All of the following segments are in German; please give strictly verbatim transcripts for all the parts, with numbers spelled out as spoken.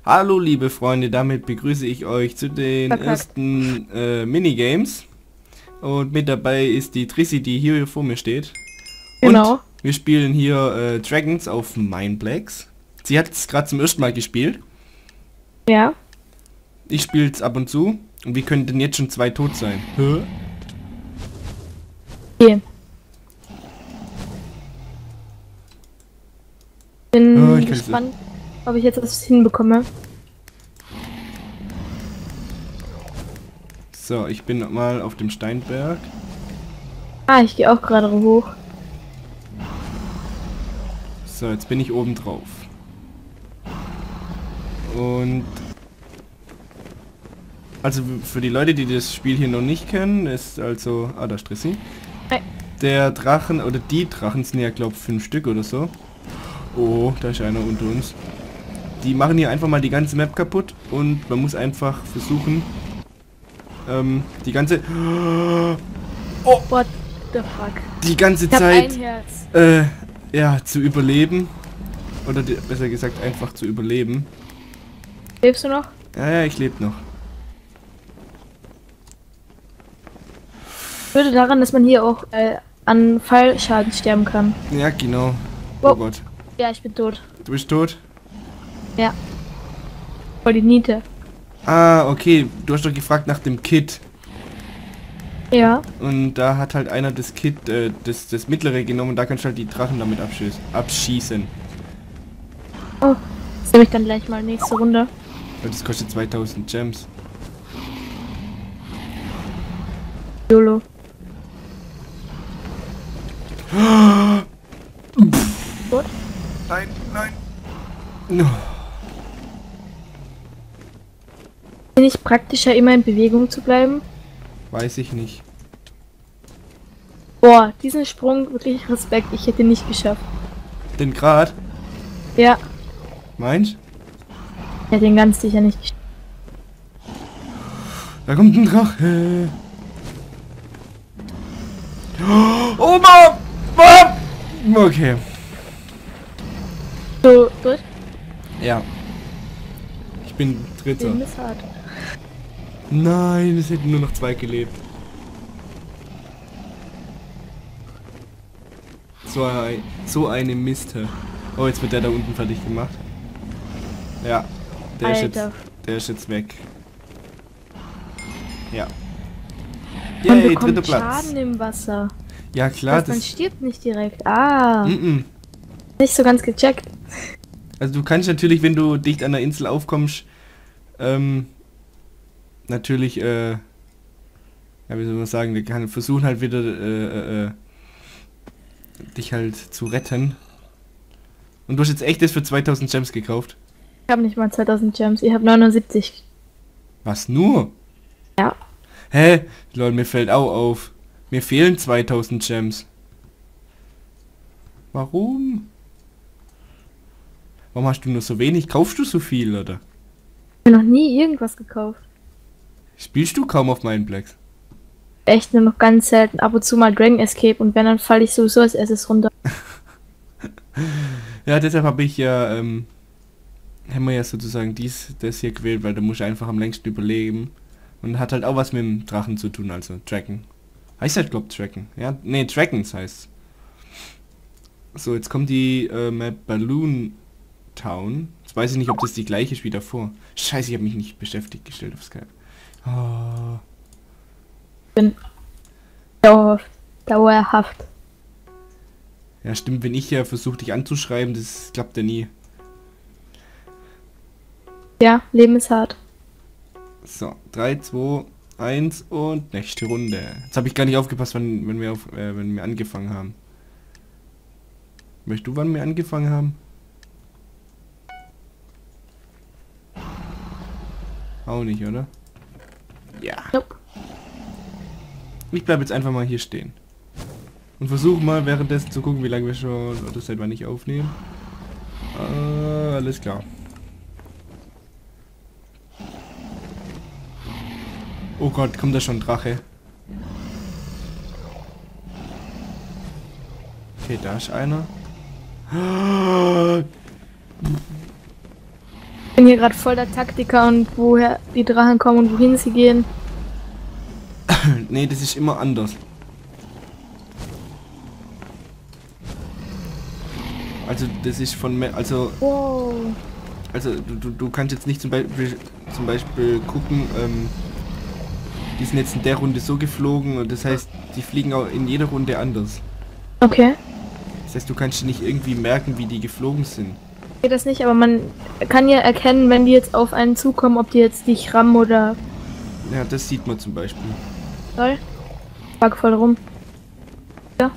Hallo liebe Freunde, damit begrüße ich euch zu den Verkackt. ersten äh, Minigames. Und mit dabei ist die Trissi, die hier vor mir steht. Genau. Und wir spielen hier äh, Dragons auf Mineplex. Sie hat es gerade zum ersten Mal gespielt. Ja. Ich spiele es ab und zu. Und wir können denn jetzt schon zwei tot sein. Hä? Okay. Bin Oh, ich kann gespannt, ob ich jetzt was hinbekomme. So, ich bin mal auf dem Steinberg. Ah, ich gehe auch gerade hoch. So, jetzt bin ich oben drauf. Und also für die Leute, die das Spiel hier noch nicht kennen, ist also... Ah, da ist Trissi. Hi. Der Drachen, oder die Drachen sind ja, glaube ich, fünf Stück oder so. Oh, da ist einer unter uns. Die machen hier einfach mal die ganze Map kaputt und man muss einfach versuchen, ähm, die ganze... Oh, What the fuck? die ganze Ich hab Zeit, ein Herz. äh, ja, zu überleben. Oder die, besser gesagt, einfach zu überleben. Lebst du noch? Ja, ja, ich lebe noch. Ich würde daran, dass man hier auch äh, an Fallschaden sterben kann. Ja, genau. Oh Oh. Gott. Ja, ich bin tot. Du bist tot? Ja. Voll die Niete. Ah, okay. Du hast doch gefragt nach dem Kit. Ja. Und da hat halt einer das Kit, äh, das, das mittlere genommen und da kannst du halt die Drachen damit abschießen. abschießen. Oh. Das nehme ich dann gleich mal nächste Runde. Und das kostet zweitausend Gems. YOLO. Gut. Nein, nein. No. Ist nicht praktischer, immer in Bewegung zu bleiben? Weiß ich nicht. Boah, diesen Sprung, wirklich Respekt. Ich hätte nicht geschafft. Den Grad? Ja. Meinst? Ich hätte ihn ganz sicher nicht geschafft. Da kommt ein Drache. Oh, Mom! Mom! Okay. So, durch? Ja. Ich bin Dritter. Den ist hart. Nein, es hätten nur noch zwei gelebt. So, ein, so eine Miste. Oh, jetzt wird der da unten fertig gemacht. Ja, der ist, jetzt, Alter. der ist jetzt weg. Ja. Man Yay, bekommt dritter Platz. Schaden im Wasser. Ja klar, Das man das... stirbt nicht direkt. Ah, Mm -mm. nicht so ganz gecheckt. Also du kannst natürlich, wenn du dicht an der Insel aufkommst, ähm, natürlich, äh, ja, wie soll man sagen, der kann versuchen halt wieder, äh, äh, dich halt zu retten. Und du hast jetzt echt das für zweitausend Gems gekauft? Ich habe nicht mal zweitausend Gems. Ich habe neunundsiebzig. Was, nur? Ja. Hä? Lol, mir fällt auch auf. Mir fehlen zweitausend Gems. Warum? Warum hast du nur so wenig? Kaufst du so viel, oder? Ich habe noch nie irgendwas gekauft. Spielst du kaum auf Mineplex? Echt nur noch ganz selten. Ab und zu mal Dragon Escape und wenn, dann falle ich sowieso als erstes runter. Ja, deshalb habe ich ja, ähm, haben wir ja sozusagen dies, das hier gewählt, weil du musst einfach am längsten überleben. Und hat halt auch was mit dem Drachen zu tun, also Dragon. Heißt halt, glaub Dragon. Ja, nee, Dragons heißt. So, jetzt kommt die äh, Map Balloon Town. Jetzt weiß ich nicht, ob das die gleiche ist wie davor. Scheiße, ich habe mich nicht beschäftigt gestellt auf Skype. Oh. Bin dauerhaft. Dauerhaft. Ja, stimmt, wenn ich ja versuche, dich anzuschreiben, das klappt ja nie. Ja, Leben ist hart. So, drei, zwei, eins und nächste Runde. Jetzt habe ich gar nicht aufgepasst, wann, wenn, wir auf, äh, wenn wir angefangen haben. Weißt du, wann wir angefangen haben? Auch nicht, oder? Ja. Nope. Ich bleibe jetzt einfach mal hier stehen. Und versuche mal währenddessen zu gucken, wie lange wir schon oder seit wann ich aufnehmen. Äh, alles klar. Oh Gott, kommt da schon ein Drache? Okay, da ist einer. bin hier gerade voll der Taktiker und woher die Drachen kommen und wohin sie gehen. Nee, das ist immer anders. Also das ist von Me- also Wow. also du, du, du kannst jetzt nicht zum Beispiel zum Beispiel gucken, ähm, die sind jetzt in der Runde so geflogen und das heißt, die fliegen auch in jeder Runde anders. Okay. Das heißt, du kannst dir nicht irgendwie merken, wie die geflogen sind. Geht das nicht, aber man kann ja erkennen, wenn die jetzt auf einen zukommen, ob die jetzt dich rammen oder Ja, das sieht man zum Beispiel. soll. Frag voll rum. Ja.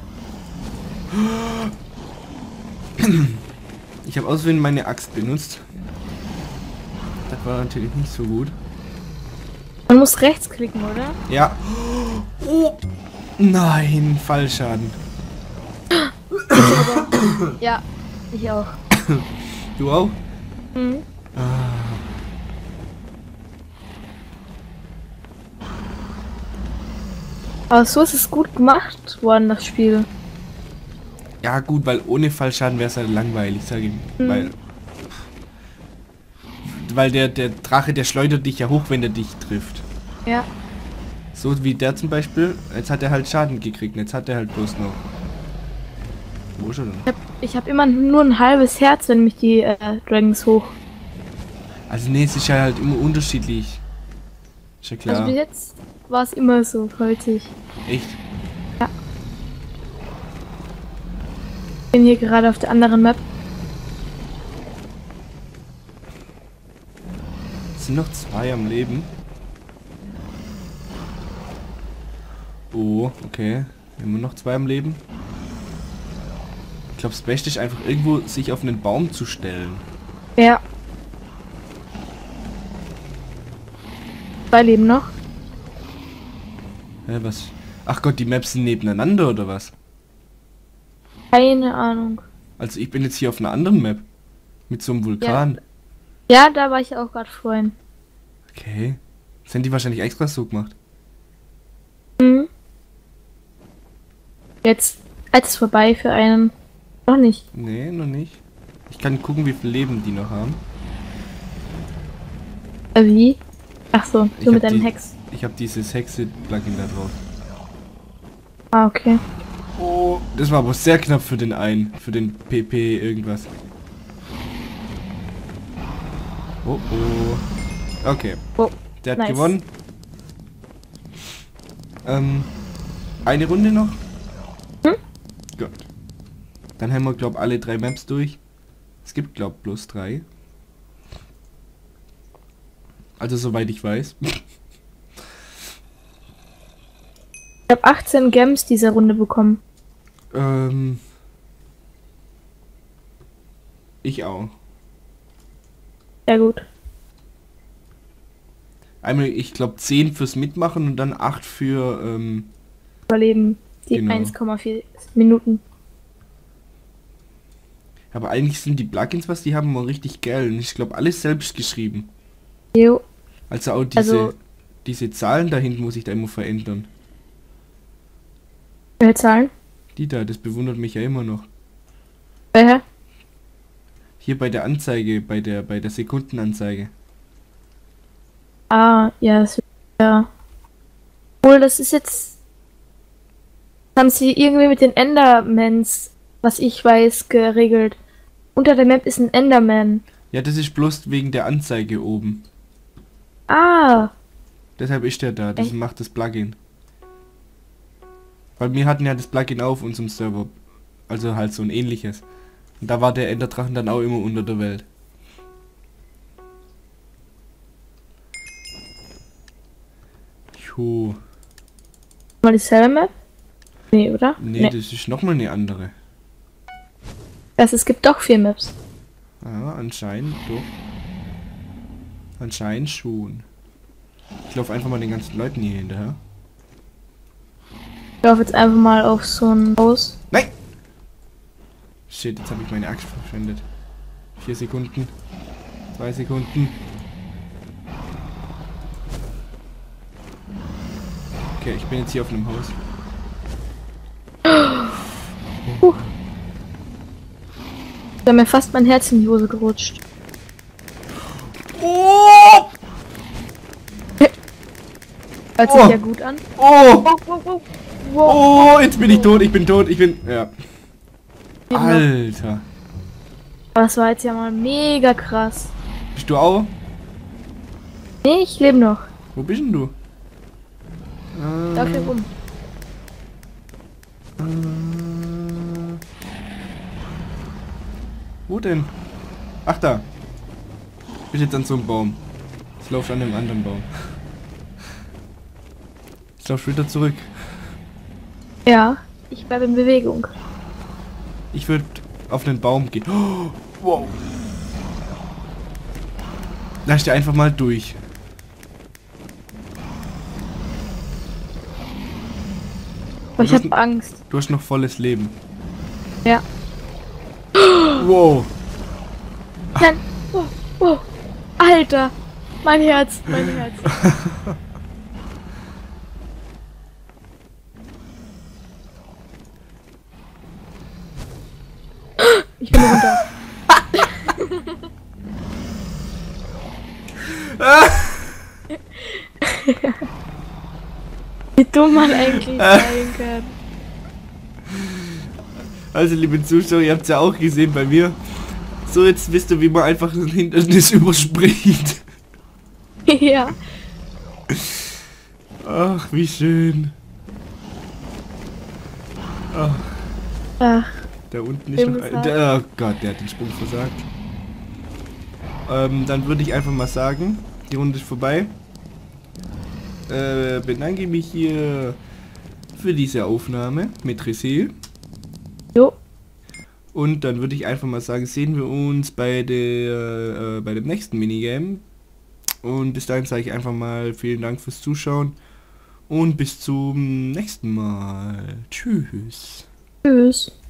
Ich habe aus Versehen meine Axt benutzt. Das war natürlich nicht so gut. Man muss rechts klicken, oder? Ja. Oh. Nein, Fallschaden. Ja, ich auch. Du auch? Mhm. Ah. Aber so ist es gut gemacht worden, das Spiel. Ja gut, weil ohne Fallschaden wäre es halt langweilig, sage ich. Mhm. Weil, weil der, der Drache, der schleudert dich ja hoch, wenn er dich trifft. Ja. So wie der zum Beispiel. Jetzt hat er halt Schaden gekriegt. Jetzt hat er halt bloß noch. Wo ist er denn? Ich hab, ich hab immer nur ein halbes Herz, wenn mich die äh, Dragons hoch. Also nee, es ist ja halt immer unterschiedlich. Ist ja klar. Also bis jetzt war es immer so, häufig. Echt? Ja. Ich bin hier gerade auf der anderen Map. Es sind noch zwei am Leben. Oh, okay. Immer noch zwei am Leben. Ich glaube, das Beste ist einfach irgendwo sich auf einen Baum zu stellen. Ja. Zwei leben noch. Hä, was? Ach Gott, die Maps sind nebeneinander oder was? Keine Ahnung. Also ich bin jetzt hier auf einer anderen Map. Mit so einem Vulkan. Ja, da war ich auch gerade vorhin. Okay. Das haben die wahrscheinlich extra so gemacht. Mhm. Jetzt, als es vorbei für einen. Noch nicht. Nee, noch nicht. Ich kann gucken, wie viel Leben die noch haben. Äh, wie? Ach so, Ich so mit hab einem die- Hex. Ich habe dieses Hexe-Plugin da drauf. Ah, okay. Oh, das war aber sehr knapp für den einen. Für den P P irgendwas. Oh, oh. Okay. Oh, Der hat nice. gewonnen. Ähm, eine Runde noch? Hm? Gut. Dann haben wir, glaub, alle drei Maps durch. Es gibt, glaub, bloß drei. Also, soweit ich weiß. Ich habe achtzehn Gems diese Runde bekommen. ähm... Ich auch. Sehr gut. Einmal, ich glaube, zehn fürs Mitmachen und dann acht für, ähm... Überleben. Die Genau. eins Komma vier Minuten. Aber eigentlich sind die Plugins, was die haben, mal richtig geil. Und ich glaube, alles selbst geschrieben. Jo. Also auch diese, Also- diese Zahlen da hinten muss ich da immer verändern. Welche Zahlen? Die da, das bewundert mich ja immer noch. Welche? Hier bei der Anzeige, bei der, bei der Sekundenanzeige. Ah, ja, das wird ja. Obwohl, das ist jetzt. Haben sie irgendwie mit den Endermans, was ich weiß, geregelt. Unter der Map ist ein Enderman. Ja, das ist bloß wegen der Anzeige oben. Ah, Deshalb ist der da, das Echt? macht das Plugin. Weil wir hatten ja das Plugin auf unserem Server. Also halt so ein ähnliches. Und da war der Enderdrachen dann auch immer unter der Welt. Jo. mal dieselbe Map? Nee, oder? Nee, das ist nochmal eine andere. Das, es gibt doch vier Maps. Ja, anscheinend doch. Anscheinend schon. Ich laufe einfach mal den ganzen Leuten hier hinterher. Ich laufe jetzt einfach mal auf so ein Haus. Nein! Shit, jetzt habe ich meine Axt verschwendet. Vier Sekunden. Zwei Sekunden. Okay, ich bin jetzt hier auf einem Haus. Puh. Da mir fast mein Herz in die Hose gerutscht. Hört Oh. sich ja gut an. Oh! Oh, oh, oh. Wow. Oh, jetzt bin ich tot, ich bin tot, ich bin... Ja. Leben noch. Alter. Das war jetzt ja mal mega krass. Bist du auch? Nee, ich lebe noch. Wo bist denn du? Da Äh, hier rum. äh, wo denn? Ach da. Ich bin jetzt an so einem Baum. Ich laufe an dem anderen Baum. Ich laufe wieder zurück. Ja, ich bleibe in Bewegung. Ich würde auf den Baum gehen. Oh, wow. Lass dir einfach mal durch. Aber ich Du hast habe Angst. Du hast noch volles Leben. Ja. Wow. Nein. Oh, oh. Alter. Mein Herz, mein Herz. Ich bin runter. Wie dumm man eigentlich sein kann. Also liebe Zuschauer, ihr habt es ja auch gesehen bei mir. So, jetzt wisst ihr, wie man einfach ein Hindernis überspringt. Ja. Ach, wie schön. Ach, Ach, da unten ist noch Himmelshaft. ein... Der, oh Gott, der hat den Sprung versagt. Ähm, dann würde ich einfach mal sagen, die Runde ist vorbei. Äh, bedanke mich hier für diese Aufnahme mit Resé. jo. Und dann würde ich einfach mal sagen, sehen wir uns bei der äh, bei dem nächsten Minigame. Und bis dahin sage ich einfach mal vielen Dank fürs Zuschauen und bis zum nächsten Mal. Tschüss. Tschüss.